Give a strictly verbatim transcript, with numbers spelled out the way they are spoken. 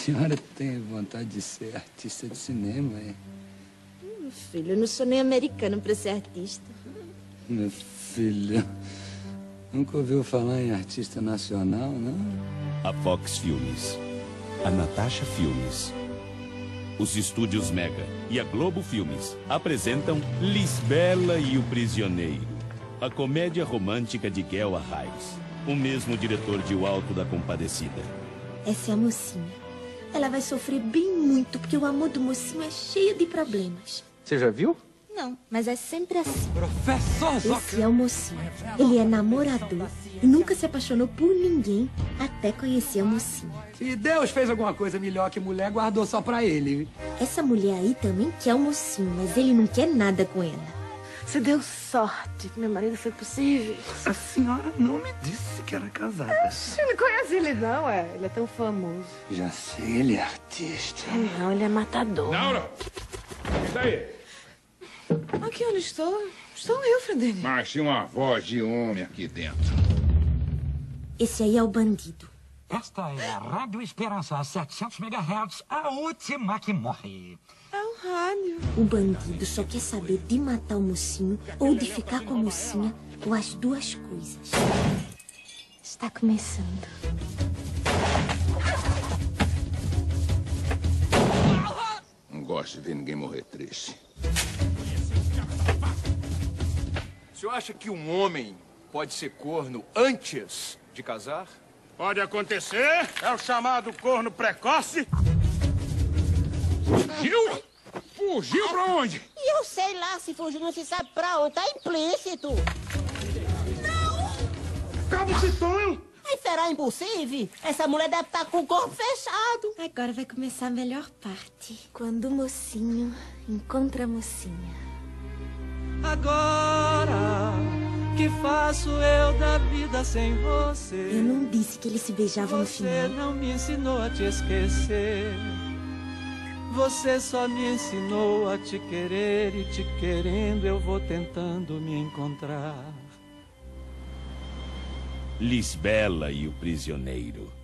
senhora tem vontade de ser artista de cinema, é? Meu filho, eu não sou nem americano para ser artista. Meu filho, nunca ouviu falar em artista nacional, não? A Fox Filmes, a Natasha Filmes, os estúdios Mega e a Globo Filmes apresentam Lisbela e o Prisioneiro, a comédia romântica de Guel Arraes, o mesmo diretor de O Alto da Compadecida. Essa é a mocinha. Ela vai sofrer bem muito, porque o amor do mocinho é cheio de problemas. Você já viu? Não, mas é sempre assim. Professor Zocker! Esse é o mocinho. Ele é namorador e nunca se apaixonou por ninguém até conhecer a mocinha. Se Deus fez alguma coisa melhor que mulher, guardou só pra ele. Essa mulher aí também quer o mocinho, mas ele não quer nada com ela. Você deu sorte que meu marido foi possível. A senhora não me disse que era casada. Você não conhece ele, não, é? Ele é tão famoso. Já sei, ele é artista. Não, ele é matador. Laura! E daí? Aqui onde estou, estou eu, Frederico. Mas tinha uma voz de homem aqui dentro. Esse aí é o bandido. Esta é a Rádio Esperança, setecentos megahertz, a última que morre. É o rádio. O bandido só quer saber de matar o mocinho ou de ficar com a mocinha, ou as duas coisas. Está começando. Não gosto de ver ninguém morrer triste. O senhor acha que um homem pode ser corno antes de casar? Pode acontecer. É o chamado corno precoce. Fugiu? Fugiu pra onde? E eu sei lá, se fugiu não se sabe pra onde. Tá implícito. Cabo Citonho! Aí será impossível? Essa mulher deve estar com o corpo fechado. Agora vai começar a melhor parte. Quando o mocinho encontra a mocinha. Agora, que faço eu da vida sem você? Eu não disse que eles se beijavam no final. Você não me ensinou a te esquecer. Você só me ensinou a te querer e te querendo eu vou tentando me encontrar. Lisbela e o Prisioneiro.